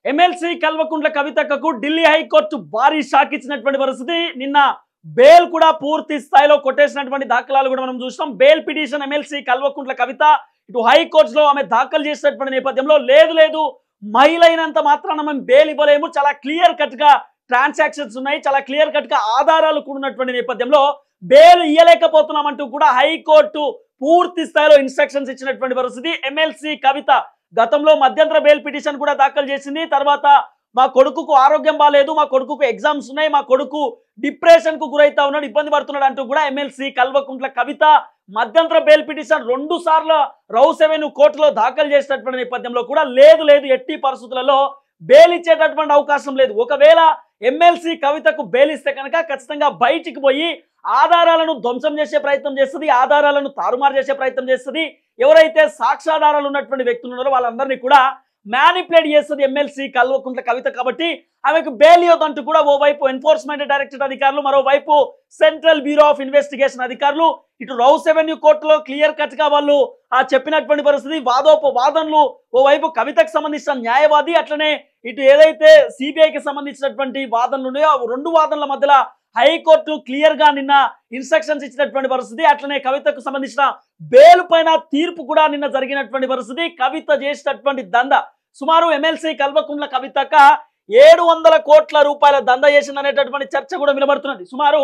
MLC Kalvakuntla కవితకు Delhi high court భారీ shock ఇచ్చినటువంటి పరిస్థితి. నిన్న బెయిల్ కూడా పూర్తి స్థాయిలో కొట్టేసినటువంటి దాఖలాలు కూడా మనం చూసాం. Bail petition MLC Kalvakuntla Kavitha ఇటు హైకోర్టులో ఆమె దాఖలు చేసినటువంటి నేపథ్యంలో లేదు మహిళ అయినంత మాత్రాన మనం బెయిల్ ఇవ్వలేము, చాలా క్లియర్ కట్ గా ట్రాన్సాక్షన్స్ ఉన్నాయి, చాలా క్లియర్ కట్ గా ఆధారాలు కూడా ఉన్నటువంటి నేపథ్యంలో బెయిల్ ఇయ్యలేకపోతున్నామంటూ కూడా హైకోర్టు పూర్తి స్థాయిలో ఇన్స్ట్రక్షన్స్ ఇచ్చినటువంటి పరిస్థితి. ఎమ్మెల్సీ కవిత గతంలో మధ్యంతర బెయిల్ పిటిషన్ కూడా దాఖలు చేసింది. తర్వాత మా కొడుకుకు ఆరోగ్యం బాలేదు, మా కొడుకుకు ఎగ్జామ్స్ ఉన్నాయి, మా కొడుకు డిప్రెషన్ కు గురైతా ఉన్నాడు, ఇబ్బంది పడుతున్నాడు అంటూ కూడా ఎమ్మెల్సీ కల్వకుంట్ల కవిత మధ్యంతర బెయిల్ పిటిషన్ 2 సార్లు రౌస్ అవెన్యూ కోర్టులో దాఖలు చేసినటువంటి నేపథ్యంలో కూడా లేదు ఎట్టి పరిస్థితులలో బెయిల్ ఇచ్చేటటువంటి అవకాశం లేదు. ఒకవేళ ఎమ్మెల్సీ కవితకు బెయిల్ ఇస్తే కనుక ఖచ్చితంగా బయటికి పోయి ఆధారాలను ధ్వంసం చేసే ప్రయత్నం చేస్తుంది, ఆధారాలను తారుమారు చేసే ప్రయత్నం చేస్తుంది. ఎవరైతే సాక్ష్యాధారాలు ఉన్నటువంటి వ్యక్తులు ఉన్నారో వాళ్ళందరినీ కూడా మ్యానిపులేట్ చేస్తుంది ఎమ్మెల్సీ కల్వకుంట్ల కవిత. కాబట్టి ఆమెకు బెయిల్ ఇవ్వదంటూ కూడా ఓవైపు ఎన్ఫోర్స్మెంట్ డైరెక్టరేట్ అధికారులు, మరోవైపు సెంట్రల్ బ్యూరో ఆఫ్ ఇన్వెస్టిగేషన్ అధికారులు ఇటు రౌస్ అవెన్యూ కోర్టులో క్లియర్ కట్ గా వాళ్ళు చెప్పినటువంటి పరిస్థితి. వాదోపవాదనలు ఓవైపు కవితకు సంబంధించిన న్యాయవాది, అట్లనే ఇటు ఏదైతే సిబిఐకి సంబంధించినటువంటి వాదనలు ఉన్నాయో ఆ 2 వాదనల మధ్యలో హైకోర్టు క్లియర్ గా నిన్న ఇన్స్ట్రక్షన్స్ ఇచ్చినటువంటి పరిస్థితి. అట్లనే కవితకు సంబంధించిన బెయిల్ పైన తీర్పు కూడా నిన్న జరిగినటువంటి పరిస్థితి. కవిత చేసినటువంటి దంద సుమారు ఎమ్మెల్సీ కల్వకుంట్ల కవితక 700 కోట్ల రూపాయల దంద చేసింది అనేటటువంటి చర్చ కూడా వినబడుతున్నది. సుమారు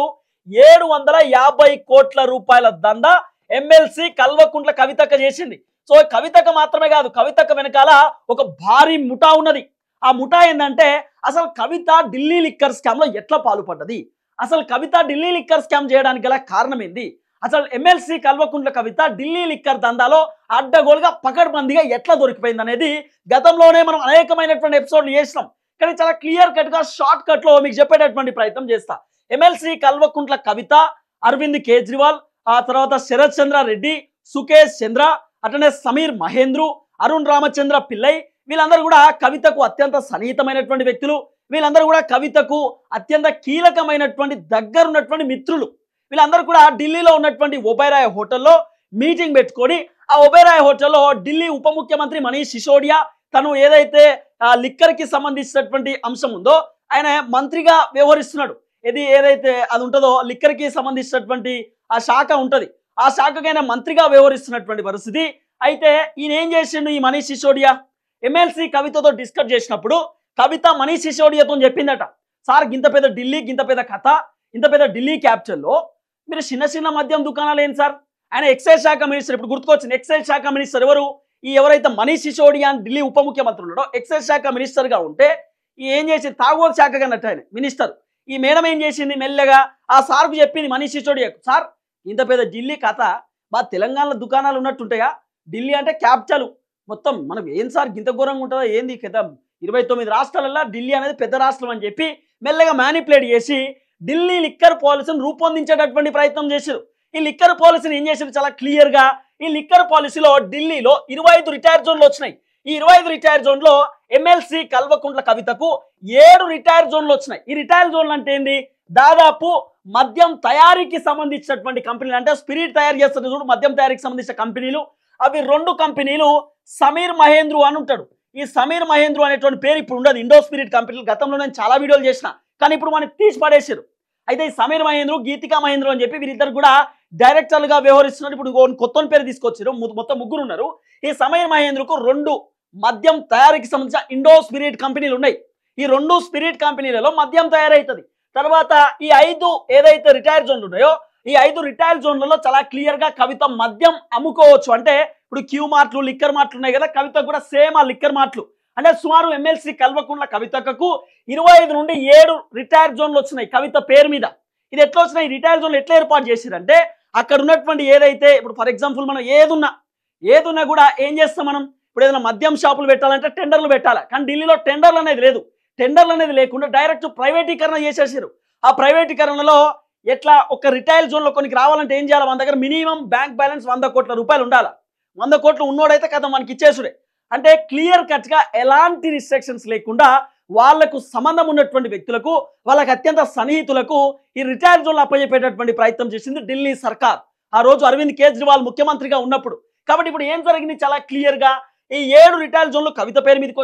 750 కోట్ల రూపాయల దంద ఎమ్మెల్సీ కల్వకుంట్ల కవితక చేసింది. సో కవితక మాత్రమే కాదు, కవితక వెనకాల ఒక భారీ ముఠా ఉన్నది. ఆ ముఠా ఏంటంటే అసలు కవిత ఢిల్లీ లిక్కర్ స్కామ్ లో ఎట్లా పాల్పడ్డది, అసలు కవిత ఢిల్లీ లిక్కర్ స్కామ్ చేయడానికి గల కారణం ఏంది, అసలు ఎమ్మెల్సీ కల్వకుంట్ల కవిత ఢిల్లీ లిక్కర్ దందాలో అడ్డగోలుగా పకడ్బందీగా ఎట్లా దొరికిపోయింది అనేది గతంలోనే మనం అనేకమైనటువంటి ఎపిసోడ్లు చేసినాం. కానీ చాలా క్లియర్ కట్ గా షార్ట్ కట్ లో మీకు చెప్పేటటువంటి ప్రయత్నం చేస్తా. ఎమ్మెల్సీ కల్వకుంట్ల కవిత, అరవింద్ కేజ్రీవాల్, ఆ తర్వాత శరత్ చంద్ర రెడ్డి, సుకేష్ చంద్ర, అట్లనే సమీర్ మహేంద్రు, అరుణ్ రామచంద్ర పిల్లై, వీళ్ళందరూ కూడా కవితకు అత్యంత సన్నిహితమైనటువంటి వ్యక్తులు. వీళ్ళందరూ కూడా కవితకు అత్యంత కీలకమైనటువంటి దగ్గరున్నటువంటి మిత్రులు. వీళ్ళందరూ కూడా ఢిల్లీలో ఉన్నటువంటి ఒబెరాయ్ హోటల్లో మీటింగ్ పెట్టుకొని ఆ ఒబెరాయ్ హోటల్లో ఢిల్లీ ఉప ముఖ్యమంత్రి మనీష్ సిసోడియా తను ఏదైతే లిక్కర్ కి సంబంధించినటువంటి అంశం ఉందో ఆయన మంత్రిగా వ్యవహరిస్తున్నాడు. ఏదైతే అది ఉంటుందో లిక్కర్ కి సంబంధించినటువంటి ఆ శాఖ ఉంటది, ఆ శాఖకైనా మంత్రిగా వ్యవహరిస్తున్నటువంటి పరిస్థితి. అయితే ఈయన ఏం చేసిండు, ఈ మనీష్ సిసోడియా ఎమ్మెల్సీ కవితతో డిస్కస్ చేసినప్పుడు కవిత మనీష్ సిసోడియాతో చెప్పిందట, సార్ గింత పెద్ద ఢిల్లీ, గింత పెద్ద కథ, ఇంత పెద్ద ఢిల్లీ క్యాపిటల్లో మీరు చిన్న మద్యం దుకాణాలు ఏంటి సార్. ఆయన ఎక్సైజ్ శాఖ మినిస్టర్, ఇప్పుడు గుర్తుకొచ్చింది ఎక్సైజ్ శాఖ మినిస్టర్ ఎవరు, ఎవరైతే మనీష్ సిసోడియా ఢిల్లీ ఉప ముఖ్యమంత్రి ఉన్నాడో ఎక్సైజ్ శాఖ మినిస్టర్ గా ఉంటే ఏం చేసింది, తాగోతు శాఖ అన్నట్టు ఆయన మినిస్టర్. ఈ మేడం ఏం చేసింది, మెల్లగా ఆ సార్కు చెప్పింది మనీష్ సిసోడియాకు, సార్ ఇంత పెద్ద ఢిల్లీ కథ మా తెలంగాణలో దుకాణాలు ఉన్నట్టుంటాయా, ఢిల్లీ అంటే క్యాపిటల్ మొత్తం, మనం ఏం సార్ గింత ఘోరంగా ఉంటుందా ఏంది కదా, 29 రాష్ట్రాలలో ఢిల్లీ అనేది పెద్ద రాష్ట్రం అని చెప్పి మెల్లగా మ్యానిపులేట్ చేసి ఢిల్లీ లిక్కర్ పాలసీని రూపొందించేటటువంటి ప్రయత్నం చేశారు. ఈ లిక్కర్ పాలసీని ఏం చేశారు, చాలా క్లియర్ గా ఈ లిక్కర్ పాలసీలో ఢిల్లీలో 25 రిటైర్ జోన్లు వచ్చినాయి. ఈ 25 రిటైర్ జోన్ లో ఎమ్మెల్సీ కల్వకుంట్ల కవితకు 7 రిటైర్ జోన్లు వచ్చినాయి. ఈ రిటైర్ జోన్లు అంటే ఏంది, దాదాపు మద్యం తయారీకి సంబంధించినటువంటి కంపెనీలు, అంటే స్పిరిట్ తయారు చేస్తున్న చూడు మద్యం తయారీకి సంబంధించిన కంపెనీలు, అవి 2 కంపెనీలు. సమీర్ మహేంద్రు అని ఉంటాడు, ఈ సమీర్ మహేంద్రు అనేటువంటి పేరు ఇప్పుడు ఉండదు, ఇండో స్పిరిట్ కంపెనీలు. గతంలో నేను చాలా వీడియోలు చేసిన, కానీ ఇప్పుడు మనకి తీసి పడేసారు. అయితే ఈ సమీర్ మహేంద్రు, గీతికా మహేంద్రు అని చెప్పి వీరిద్దరు కూడా డైరెక్టర్లుగా వ్యవహరిస్తున్నారు. ఇప్పుడు కొత్త పేరు తీసుకొచ్చారు, మొత్తం 3 ఉన్నారు. ఈ సమీర్ మహేంద్రుకు 2 మద్యం తయారీకి సంబంధించిన ఇండో స్పిరిట్ కంపెనీలు ఉన్నాయి. ఈ 2 స్పిరిట్ కంపెనీలలో మద్యం తయారవుతుంది. తర్వాత ఈ 5 ఏదైతే రిటైర్ జోన్లు ఉన్నాయో ఈ 5 రిటైర్ జోన్లలో చాలా క్లియర్ గా కవిత మద్యం అమ్ముకోవచ్చు. అంటే ఇప్పుడు క్యూ మార్ట్లు, లిక్కర్ మార్ట్లు ఉన్నాయి కదా, కవిత కూడా సేమ్ ఆ లిక్కర్ మార్ట్లు. అంటే సుమారు ఎమ్మెల్సీ కల్వకుంట్ల కవితకు 25 నుండి 7 రిటైర్ జోన్లు వచ్చినాయి కవిత పేరు మీద. ఇది ఎట్లా వచ్చినాయి, రిటైర్ జోన్లు ఎట్లా ఏర్పాటు చేశారంటే అక్కడ ఉన్నటువంటి ఏదైతే ఇప్పుడు ఫర్ ఎగ్జాంపుల్ మనం ఏదున్నా కూడా ఏం చేస్తాం, మనం ఇప్పుడు ఏదైనా మద్యం షాపులు పెట్టాలంటే టెండర్లు పెట్టాలి. కానీ ఢిల్లీలో టెండర్లు అనేది లేదు. టెండర్లు అనేది లేకుండా డైరెక్ట్ ప్రైవేటీకరణ చేసేసారు. ఆ ప్రైవేటీకరణలో ఎట్లా ఒక రిటైల్ జోన్లో కొనికి రావాలంటే ఏం చేయాలి, మన దగ్గర మినిమం బ్యాంక్ బ్యాలెన్స్ 100 కోట్ల రూపాయలు ఉండాలి. 100 కోట్లు ఉన్నోడైతే కదా మనకి ఇచ్చేసుడే. అంటే క్లియర్ కట్ గా ఎలాంటి రిస్ట్రిక్షన్స్ లేకుండా వాళ్లకు సంబంధం ఉన్నటువంటి వ్యక్తులకు, వాళ్ళకి అత్యంత సన్నిహితులకు ఈ రిటైర్ జోన్లు అప్పచెప్పేటటువంటి ప్రయత్నం చేసింది ఢిల్లీ సర్కార్ ఆ రోజు అరవింద్ కేజ్రీవాల్ ముఖ్యమంత్రిగా ఉన్నప్పుడు. కాబట్టి ఇప్పుడు ఏం జరిగింది, చాలా క్లియర్ గా ఈ 7 రిటైల్ జోన్లు కవిత పేరు మీదకి వచ్చినాయి.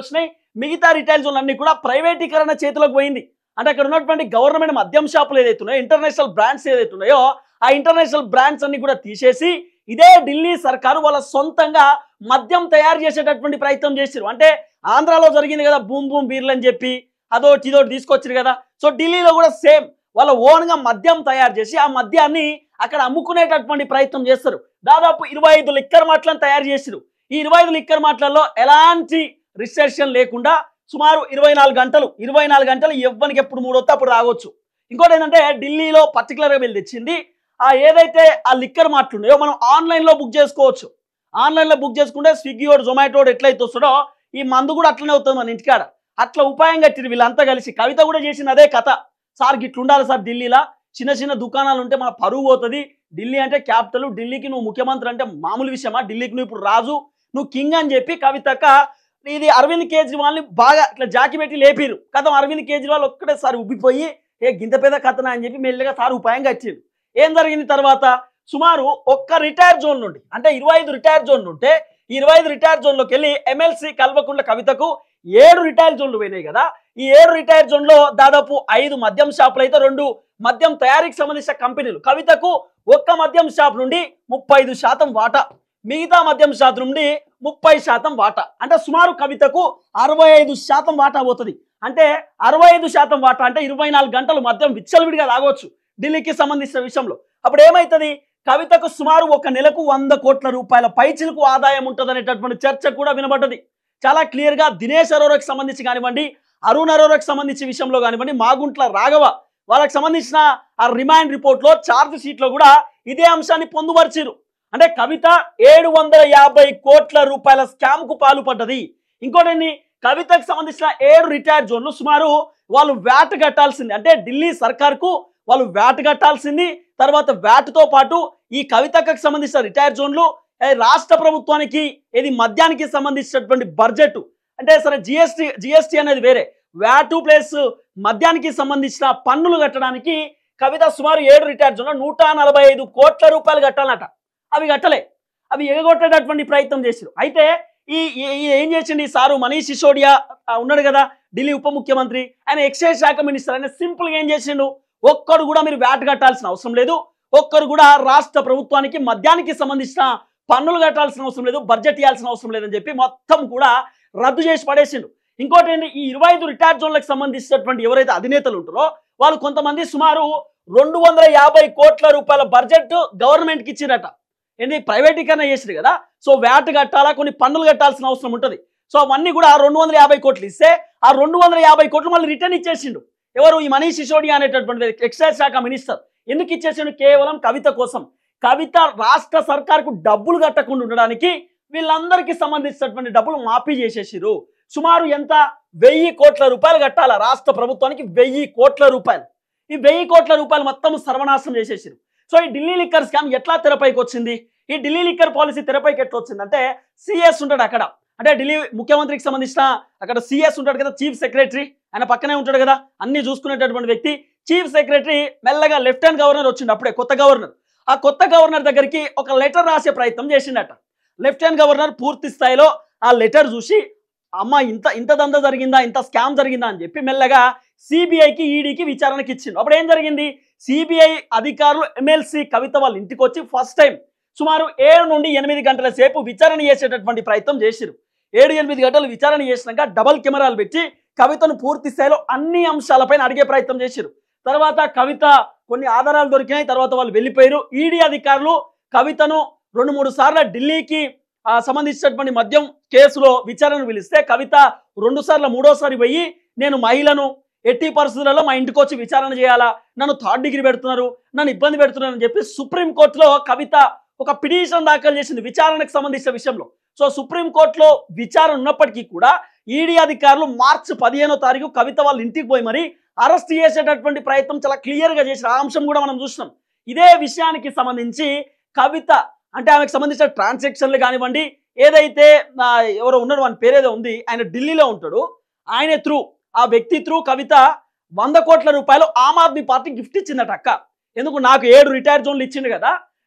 మిగతా రిటైల్ జోన్లు అన్ని కూడా ప్రైవేటీకరణ చేతిలోకి పోయింది. అంటే అక్కడ ఉన్నటువంటి గవర్నమెంట్ మద్యం షాపులు ఏదైతే ఉన్నాయో, ఇంటర్నేషనల్ బ్రాండ్స్ ఏదైతే ఉన్నాయో, ఆ ఇంటర్నేషనల్ బ్రాండ్స్ అన్ని కూడా తీసేసి ఇదే ఢిల్లీ సర్కారు వాళ్ళ సొంతంగా మద్యం తయారు చేసేటటువంటి ప్రయత్నం చేశారు. అంటే ఆంధ్రాలో జరిగింది కదా బూమ్ బూమ్ బీర్లు అని చెప్పి అదోటి ఇదోటి తీసుకొచ్చారు కదా. సో ఢిల్లీలో కూడా సేమ్ వాళ్ళ ఓన్గా మద్యం తయారు చేసి ఆ మద్యాన్ని అక్కడ అమ్ముకునేటటువంటి ప్రయత్నం చేస్తారు. దాదాపు 25 లిక్కర్ మాటలను తయారు చేశారు. ఈ 25 లిక్కర్ మాటలలో ఎలాంటి రిస్ట్రిక్షన్ లేకుండా సుమారు 24 గంటలు ఎవ్వరికి ఎప్పుడు మూడొస్తే అప్పుడు తాగొచ్చు. ఇంకోటి ఏంటంటే ఢిల్లీలో పర్టికులర్గా వీళ్ళు తెచ్చింది ఏదైతే ఆ లిక్కర్ మాటలు ఉన్నాయో మనం ఆన్లైన్లో బుక్ చేసుకోవచ్చు. ఆన్లైన్లో బుక్ చేసుకుంటే స్విగ్గీ వాడు జొమాటో ఎట్లయితే వస్తుందో ఈ మందు కూడా అట్లనే అవుతుంది మన ఇంటికాడ. అట్లా ఉపాయం కట్టిరు వీళ్ళంతా కలిసి. కవిత కూడా చేసిన అదే కథ. సార్ గిట్ల ఉండాలి సార్, ఢిల్లీలో చిన్న చిన్న దుకాణాలు ఉంటే మన పరువు పోతుంది. ఢిల్లీ అంటే క్యాపిటల్, ఢిల్లీకి నువ్వు ముఖ్యమంత్రి అంటే మామూలు విషయమా, ఢిల్లీకి నువ్వు ఇప్పుడు రాజు, నువ్వు కింగ్ అని చెప్పి కవితక్క ఇది అరవింద్ కేజ్రీవాల్ని బాగా ఇట్లా జాకి పెట్టి లేపిరు. కథ అరవింద్ కేజ్రీవాల్ ఒక్కటేసారి ఉబ్బిపోయి గింత పెద్ద కథనా అని చెప్పి మెల్లిగా సార్ ఉపాయం కట్టిరు. ఏం జరిగింది తర్వాత సుమారు ఒక్క రిటైర్ జోన్ నుండి అంటే 25 రిటైర్ జోన్లు ఉంటే ఈ 25 రిటైర్ జోన్లోకి వెళ్ళి ఎమ్మెల్సీ కల్వకుంట్ల కవితకు 7 రిటైర్ జోన్లు పోయినాయి కదా. ఈ 7 రిటైర్ జోన్లో దాదాపు 5 మద్యం షాపులు అయితే 2 మద్యం తయారీకి సంబంధించిన కంపెనీలు. కవితకు ఒక్క మద్యం షాప్ నుండి 35% వాటా, మిగతా మద్యం షాప్ నుండి 30% వాటా. అంటే సుమారు కవితకు 65% వాటా పోతుంది. అంటే 65% వాటా అంటే 24 గంటలు మద్యం విచ్చలవిడిగా తాగొచ్చు ఢిల్లీకి సంబంధించిన విషయంలో. అప్పుడు ఏమవుతుంది, కవితకు సుమారు ఒక నెలకు 100 కోట్ల రూపాయల పైచిలకు ఆదాయం ఉంటుంది అనేటటువంటి చర్చ కూడా వినబడ్డది. చాలా క్లియర్గా దినేష్ అరోరాకి సంబంధించి కానివ్వండి, అరుణ్ అరోరాకి సంబంధించి విషయంలో కానివ్వండి, మాగుంట్ల రాఘవ వాళ్ళకి సంబంధించిన ఆ రిమాండ్ రిపోర్ట్లో ఛార్జ్ షీట్లో కూడా ఇదే అంశాన్ని పొందుపరిచారు. అంటే కవిత 750 కోట్ల రూపాయల స్కామ్కు పాల్పడ్డది. ఇంకోటి కవితకు సంబంధించిన 7 రిటైర్ జోన్లు సుమారు వాళ్ళు వ్యాట్ కట్టాల్సింది. అంటే ఢిల్లీ సర్కార్కు వాళ్ళు వ్యాట్ కట్టాల్సింది. తర్వాత వ్యాట్తో పాటు ఈ కవితకు సంబంధించిన రిటైర్ జోన్లు రాష్ట్ర ప్రభుత్వానికి ఇది మద్యానికి సంబంధించినటువంటి బడ్జెట్ అంటే సరే జిఎస్టీ అనేది వేరే, వ్యాటు ప్లస్ మద్యానికి సంబంధించిన పన్నులు కట్టడానికి కవిత సుమారు 7 రిటైర్ జోన్లో 145 కోట్ల రూపాయలు కట్టాలన్నట. అవి కట్టలే, అవి ఎగగొట్టేటటువంటి ప్రయత్నం చేశారు. అయితే ఈ ఏం చేసిండు ఈ సారు మనీష్ సిసోడియా ఉన్నాడు కదా ఢిల్లీ ఉప ముఖ్యమంత్రి, ఆయన ఎక్సైజ్ శాఖ మినిస్టర్. ఆయన సింపుల్గా ఏం చేసిండు, ఒక్కడు కూడా మీరు వ్యాట్ కట్టాల్సిన అవసరం లేదు, ఒక్కరు కూడా రాష్ట్ర ప్రభుత్వానికి మద్యానికి సంబంధించిన పన్నులు కట్టాల్సిన అవసరం లేదు, బడ్జెట్ ఇవ్వాల్సిన అవసరం లేదని చెప్పి మొత్తం కూడా రద్దు చేసి పడేసిండు. ఇంకోటి ఏంటి, ఈ 25 రిటైర్ జోన్లకు సంబంధించినటువంటి ఎవరైతే అధినేతలు ఉంటారో వాళ్ళు కొంతమంది సుమారు 250 కోట్ల రూపాయల బడ్జెట్ గవర్నమెంట్కి ఇచ్చిరట. ఏంటి ప్రైవేటీకరణ చేసిరు కదా, సో వ్యాట్ కట్టాలా, కొన్ని పన్నులు కట్టాల్సిన అవసరం ఉంటుంది. సో అవన్నీ కూడా 250 కోట్లు ఇస్తే ఆ 250 కోట్లు మళ్ళీ రిటర్న్ ఇచ్చేసిండు. ఎవరు, ఈ మనీష్ సిసోడియా అనేటటువంటి ఎక్సైజ్ శాఖ మినిస్టర్. ఎందుకు ఇచ్చేసిండు, కేవలం కవిత కోసం. కవిత రాష్ట్ర సర్కార్కు డబ్బులు కట్టకుండా ఉండడానికి వీళ్ళందరికీ సంబంధించినటువంటి డబ్బులు మాఫీ చేసేసిరు. సుమారు ఎంత, 1000 కోట్ల రూపాయలు కట్టాల రాష్ట్ర ప్రభుత్వానికి, 1000 కోట్ల రూపాయలు. ఈ 1000 కోట్ల రూపాయలు మొత్తం సర్వనాశనం చేసేసిరు. సో ఈ ఢిల్లీ లిక్కర్ స్కామ్ ఎట్లా తెరపైకి వచ్చింది, ఈ ఢిల్లీ లిక్కర్ పాలసీ తెరపైకి ఎట్లా వచ్చిందంటే సిఎస్ ఉంటాడు అక్కడ, అంటే ఢిల్లీ ముఖ్యమంత్రికి సంబంధించిన అక్కడ సిఎస్ ఉంటాడు కదా, చీఫ్ సెక్రటరీ, ఆయన పక్కనే ఉంటాడు కదా అన్ని చూసుకునేటటువంటి వ్యక్తి. చీఫ్ సెక్రటరీ మెల్లగా లెఫ్టినెంట్ గవర్నర్ వచ్చిండు అప్పుడే, కొత్త గవర్నర్. ఆ కొత్త గవర్నర్ దగ్గరికి ఒక లెటర్ రాసే ప్రయత్నం చేసిండట. లెఫ్టినెంట్ గవర్నర్ పూర్తి స్థాయిలో ఆ లెటర్ చూసి అమ్మ ఇంత దంద జరిగిందా, ఇంత స్కామ్ జరిగిందా అని చెప్పి మెల్లగా సిబిఐకి ఈడీకి విచారణకి ఇచ్చిండు. అప్పుడు ఏం జరిగింది, సిబిఐ అధికారులు ఎమ్మెల్సీ కవిత వాళ్ళ ఇంటికి వచ్చి ఫస్ట్ టైం సుమారు 7 నుండి 8 గంటల సేపు విచారణ చేసేటటువంటి ప్రయత్నం చేసిరు. 7-8 గంటలు విచారణ చేసినాక డబల్ కెమెరాలు పెట్టి కవితను పూర్తి స్థాయిలో అన్ని అంశాలపైన అడిగే ప్రయత్నం చేసిరు. తర్వాత కవిత కొన్ని ఆధారాలు దొరికినాయి, తర్వాత వాళ్ళు వెళ్ళిపోయారు. ఈడీ అధికారులు కవితను 2-3 సార్లు ఢిల్లీకి సంబంధించినటువంటి మద్యం కేసులో విచారణ పిలిస్తే కవిత 2 సార్లు 3వ సారి పోయి నేను మహిళను ఎట్టి పరిస్థితులలో మా ఇంటికి వచ్చి విచారణ చేయాలా, నన్ను 3rd డిగ్రీ పెడుతున్నారు, నన్ను ఇబ్బంది పెడుతున్నారు అని చెప్పి సుప్రీంకోర్టులో కవిత ఒక పిటిషన్ దాఖలు చేసింది విచారణకు సంబంధించిన విషయంలో. సో సుప్రీంకోర్టులో విచారణ ఉన్నప్పటికీ కూడా ఈడీ అధికారులు మార్చి 15వ తారీఖు కవిత వాళ్ళ ఇంటికి పోయి మరి అరెస్ట్ చేసేటటువంటి ప్రయత్నం చాలా క్లియర్గా చేసిన ఆ అంశం కూడా మనం చూస్తున్నాం. ఇదే విషయానికి సంబంధించి కవిత అంటే ఆమెకు సంబంధించిన ట్రాన్సాక్షన్లు కానివ్వండి, ఏదైతే ఎవరో ఉన్నాడు వాని పేరేదో ఉంది, ఆయన ఢిల్లీలో ఉంటాడు, ఆయన త్రూ ఆ వ్యక్తి త్రూ కవిత 100 కోట్ల రూపాయలు ఆమ్ ఆద్మీ పార్టీ గిఫ్ట్ ఇచ్చిందట. అక్క ఎందుకు, నాకు 7 రిటైర్ జోన్లు ఇచ్చిండు కదా,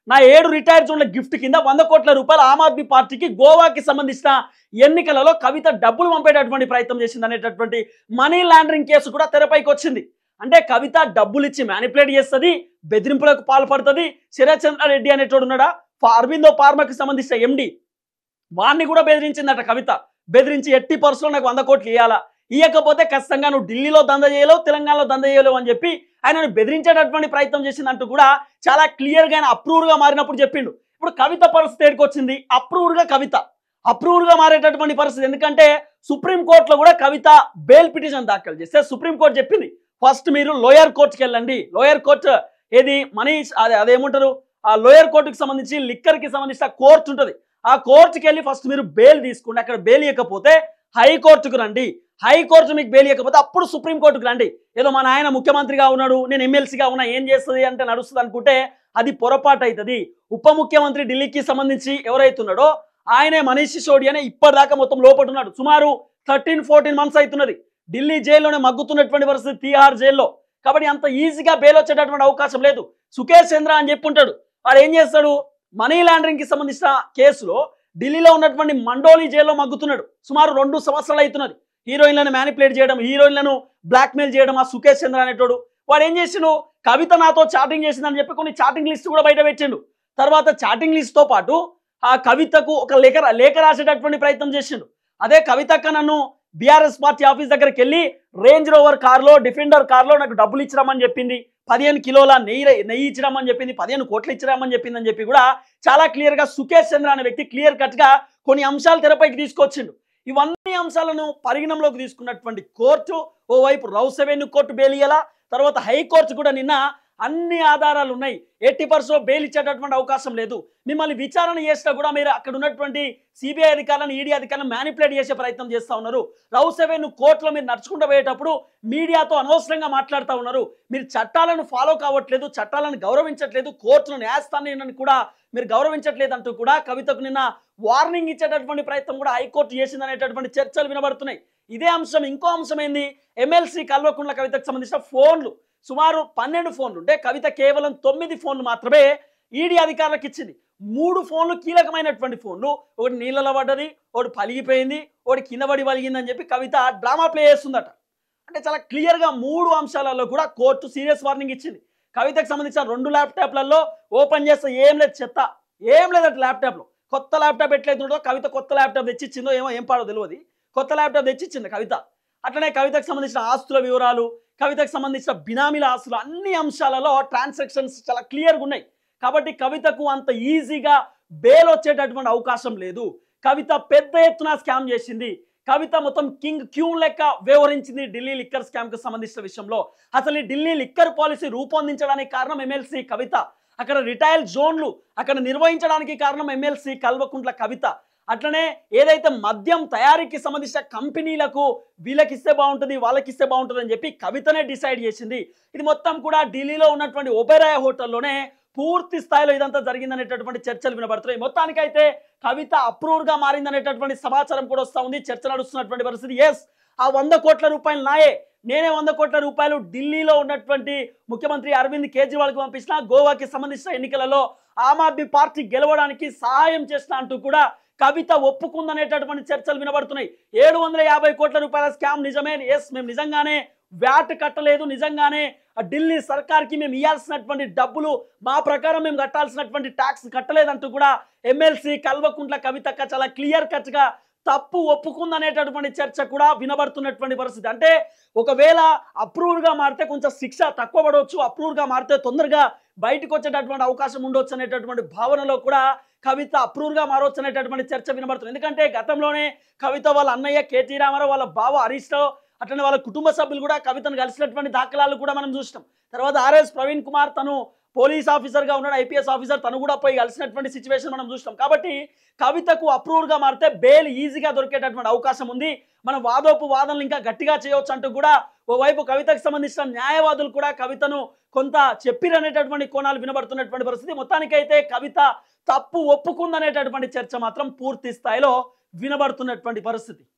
నా 7 రిటైర్డ్ జోన్ల గిఫ్ట్ కింద 100 కోట్ల రూపాయలు ఆమ్ ఆద్మీ పార్టీకి గోవాకి సంబంధించిన ఎన్నికలలో కవిత డబ్బులు పంపేటటువంటి ప్రయత్నం చేసింది అనేటటువంటి మనీ లాండరింగ్ కేసు కూడా తెరపైకి వచ్చింది. అంటే కవిత డబ్బులు ఇచ్చి మ్యానిపులేట్ చేస్తుంది, బెదిరింపులకు పాల్పడుతుంది. శరత్ చంద్రారెడ్డి అనేటోడు ఉన్నాడా, అరవిందో ఫార్మాకి సంబంధించిన ఎండి, వాడిని కూడా బెదిరించిందట కవిత. బెదిరించి ఎట్టి పర్సులో నాకు 100 కోట్లు ఇవ్వాలా, ఇవ్వకపోతే ఖచ్చితంగా నువ్వు ఢిల్లీలో దంద చేయలేవు, తెలంగాణలో దంద చేయలేవు అని చెప్పి ఆయనను బెదిరించేటటువంటి ప్రయత్నం చేసిందంటూ కూడా చాలా క్లియర్గా ఆయన అప్రూవర్గా మారినప్పుడు చెప్పిండు. ఇప్పుడు కవిత పరిస్థితి ఏడికి వచ్చింది, అప్రూవర్గా కవిత అప్రూవర్గా మారేటటువంటి పరిస్థితి. ఎందుకంటే సుప్రీంకోర్టులో కూడా కవిత బెయిల్ పిటిషన్ దాఖలు చేస్తే సుప్రీంకోర్టు చెప్పింది ఫస్ట్ మీరు లోయర్ కోర్టుకి వెళ్ళండి. లోయర్ కోర్టు ఏది మనీ అదేమంటారు, ఆ లోయర్ కోర్టుకి సంబంధించి లిక్కర్కి సంబంధించిన కోర్టు ఉంటుంది, ఆ కోర్టుకి వెళ్ళి ఫస్ట్ మీరు బెయిల్ తీసుకోండి. అక్కడ బెయిల్ ఇవ్వకపోతే హైకోర్టుకు రండి, హైకోర్టు మీకు బెయిల్ ఇవ్వకపోతే అప్పుడు సుప్రీంకోర్టుకు రండి. ఏదో మా నాయన ముఖ్యమంత్రిగా ఉన్నాడు, నేను ఎమ్మెల్సీగా ఉన్నా, ఏం చేస్తుంది అంటే నడుస్తుంది అనుకుంటే అది పొరపాటు అవుతుంది. ఉప ముఖ్యమంత్రి ఢిల్లీకి సంబంధించి ఎవరైతున్నాడో ఆయనే మనీష్ సిసోడియా ఇప్పటిదాకా మొత్తం లోపల ఉన్నాడు. సుమారు 13-14 మంత్స్ అవుతున్నది ఢిల్లీ జైల్లోనే మగ్గుతున్నటువంటి పరిస్థితి, తీహార్ జైల్లో. కాబట్టి అంత ఈజీగా బెయిల్ వచ్చేటటువంటి అవకాశం లేదు. సుకేష్ చంద్ర అని చెప్పి ఉంటాడు, వాడు ఏం చేస్తాడు, మనీ లాండరింగ్ కి సంబంధించిన కేసులో ఢిల్లీలో ఉన్నటువంటి మండోలి జైల్లో మగ్గుతున్నాడు. సుమారు 2 సంవత్సరాలు అవుతున్నది. హీరోయిన్లను మ్యానిపులేట్ చేయడం, హీరోయిన్లను బ్లాక్మెయిల్ చేయడం ఆ సుకేష్ చంద్ర అనేటోడు. వాడు ఏం చేసిండు, కవిత నాతో చాటింగ్ చేసిందని చెప్పి కొన్ని చాటింగ్ లిస్ట్ కూడా బయట పెట్టిండు. తర్వాత చాటింగ్ లిస్ట్ తో పాటు ఆ కవితకు ఒక లేఖ రాసేటటువంటి ప్రయత్నం చేసిండు. అదే కవితక్క నన్ను బీఆర్ఎస్ పార్టీ ఆఫీస్ దగ్గరికి వెళ్ళి రేంజ్ రోవర్ కార్లో, డిఫెండర్ కార్లో నాకు డబ్బులు ఇచ్చిరామని చెప్పింది, 15 కిలోల నెయ్యి ఇచ్చిరామని చెప్పింది, 15 కోట్లు ఇచ్చిరామని చెప్పింది అని చెప్పి కూడా చాలా క్లియర్ గా సుకేష్ చంద్ర అనే వ్యక్తి క్లియర్ కట్ గా కొన్ని అంశాలు తెరపైకి తీసుకొచ్చిండు. ఇవన్నీ అంశాలను పరిగణంలోకి తీసుకున్నటువంటి కోర్టు ఓవైపు రౌస్ అవెన్యూ కోర్టు బెయిల్ ఇయ్యాల, తర్వాత హైకోర్టు కూడా నిన్న అన్ని ఆధారాలు ఉన్నాయి, 80% బెయిల్ ఇచ్చేటటువంటి అవకాశం లేదు, మిమ్మల్ని విచారణ చేసినా కూడా మీరు అక్కడ ఉన్నటువంటి సిబిఐ అధికారులను, ఈడీ అధికారులను మ్యానిపులేట్ చేసే ప్రయత్నం చేస్తూ ఉన్నారు. రౌస్ అవెన్యూ కోర్టులో మీరు నడుచుకుంటూ పోయేటప్పుడు మీడియాతో అనవసరంగా మాట్లాడుతూ ఉన్నారు, మీరు చట్టాలను ఫాలో కావట్లేదు, చట్టాలను గౌరవించట్లేదు, కోర్టుల న్యాయస్థానాన్ని కూడా మీరు గౌరవించట్లేదు అంటూ కూడా కవితకు నిన్న వార్నింగ్ ఇచ్చేటటువంటి ప్రయత్నం కూడా హైకోర్టు చేసింది అనేటటువంటి చర్చలు వినబడుతున్నాయి. ఇదే అంశం ఇంకో అంశం ఏంది, ఎమ్మెల్సీ కల్వకుంట్ల కవితకు సంబంధించిన ఫోన్లు సుమారు 12 ఫోన్లు ఉంటే కవిత కేవలం 9 ఫోన్లు మాత్రమే ఈడీ అధికారులకు ఇచ్చింది. 3 ఫోన్లు కీలకమైనటువంటి ఫోన్లు, ఒకటి నీళ్ళలో పడ్డది, ఒకటి పలిగిపోయింది, ఒకటి కింద పడి పలిగిందని చెప్పి కవిత డ్రామా ప్లే చేస్తుందట. అంటే చాలా క్లియర్గా 3 అంశాలలో కూడా కోర్టు సీరియస్ వార్నింగ్ ఇచ్చింది. కవితకు సంబంధించిన 2 ల్యాప్టాప్లలో ఓపెన్ చేస్తే ఏం లేదు, చెత్త ఏం లేదట ల్యాప్టాప్లో. కొత్త ల్యాప్టాప్ ఎట్లయితుందో కవిత కొత్త ల్యాప్టాప్ తెచ్చిచ్చిందో ఏమో, ఏం పాడో తెలియదు, కొత్త ల్యాప్టాప్ తెచ్చిచ్చింది కవిత. అట్లనే కవితకు సంబంధించిన ఆస్తుల వివరాలు, కవితకు సంబంధించిన బినామీల ఆస్తులు, అన్ని అంశాలలో ట్రాన్సాక్షన్స్ చాలా క్లియర్గా ఉన్నాయి. కాబట్టి కవితకు అంత ఈజీగా బెయిల్ వచ్చేటటువంటి అవకాశం లేదు. కవిత పెద్ద ఎత్తున స్కామ్ చేసింది, కవిత మొత్తం కింగ్ క్యూన్ లెక్క వ్యవహరించింది ఢిల్లీ లిక్కర్ స్కామ్ కు సంబంధించిన విషయంలో. అసలు ఈ ఢిల్లీ లిక్కర్ పాలసీ రూపొందించడానికి కారణం ఎమ్మెల్సీ కవిత, అక్కడ రిటైల్ జోన్లు అక్కడ నిర్వహించడానికి కారణం ఎమ్మెల్సీ కల్వకుంట్ల కవిత. అట్లనే ఏదైతే మద్యం తయారీకి సంబంధించిన కంపెనీలకు వీళ్ళకి ఇస్తే బాగుంటుంది, వాళ్ళకి ఇస్తే బాగుంటుంది అని చెప్పి కవితనే డిసైడ్ చేసింది. ఇది మొత్తం కూడా ఢిల్లీలో ఉన్నటువంటి ఒబెరాయ్ హోటల్లోనే పూర్తి స్థాయిలో ఇదంతా జరిగిందనేటటువంటి చర్చలు వినబడుతున్నాయి. మొత్తానికైతే కవిత అప్రూవ్డ్ గా మారిందనేటటువంటి సమాచారం కూడా వస్తూ ఉంది, చర్చ నడుస్తున్నటువంటి పరిస్థితి. ఎస్, ఆ 100 కోట్ల రూపాయలు నాయే, నేనే 100 కోట్ల రూపాయలు ఢిల్లీలో ఉన్నటువంటి ముఖ్యమంత్రి అరవింద్ కేజ్రీవాల్కి పంపించిన, గోవాకి సంబంధించిన ఎన్నికలలో ఆమ్ ఆద్మీ పార్టీ గెలవడానికి సహాయం చేసిన అంటూ కూడా కవిత ఒప్పుకుందనేటటువంటి చర్చలు వినబడుతున్నాయి. 750 కోట్ల రూపాయల స్కామ్ నిజమే, ఎస్ మేము నిజంగానే వ్యాట్ కట్టలేదు, నిజంగానే ఢిల్లీ సర్కార్కి మేము ఇవ్వాల్సినటువంటి డబ్బులు మా ప్రకారం మేము కట్టాల్సినటువంటి ట్యాక్స్ కట్టలేదంటూ కూడా ఎమ్మెల్సీ కల్వకుంట్ల కవితక్క చాలా క్లియర్ కట్ గా తప్పు ఒప్పుకుందనేటటువంటి చర్చ కూడా వినబడుతున్నటువంటి పరిస్థితి. అంటే ఒకవేళ అప్రూవ్డ్ గా మారితే కొంచెం శిక్ష తక్కువ పడవచ్చు, అప్రూవ్డ్ గా మారితే తొందరగా బయటకు వచ్చేటటువంటి అవకాశం ఉండొచ్చు అనేటటువంటి భావనలో కూడా కవిత అప్రూవ్డ్ గా మారవచ్చు అనేటటువంటి చర్చ వినబడుతుంది. ఎందుకంటే గతంలోనే కవిత వాళ్ళ అన్నయ్య కేటీ రామారావు, వాళ్ళ బావ హరీష్ రావు, అట్లనే వాళ్ళ కుటుంబ సభ్యులు కూడా కవితను కలిసినటువంటి దాఖలాలు కూడా మనం చూసినాం. తర్వాత ఆర్ఎస్ ప్రవీణ్ కుమార్ తను పోలీస్ ఆఫీసర్ గా ఉన్నాడు, ఐపీఎస్ ఆఫీసర్, తను కూడా పోయి కలిసినటువంటి సిచ్యువేషన్ మనం చూసినాం. కాబట్టి కవితకు అప్రూవ్డ్ గా మారితే బెయిల్ ఈజీగా దొరికేటటువంటి అవకాశం ఉంది, మనం వాదోపు వాదనలు ఇంకా గట్టిగా చేయవచ్చు అంటూ కూడా ఓవైపు కవితకు సంబంధించిన న్యాయవాదులు కూడా కవితను కొంత చెప్పిరనేటటువంటి కోణాలు వినబడుతున్నటువంటి పరిస్థితి. మొత్తానికైతే కవిత తప్పు ఒప్పుకుందనేటటువంటి చర్చ మాత్రం పూర్తి స్థాయిలో వినబడుతున్నటువంటి పరిస్థితి.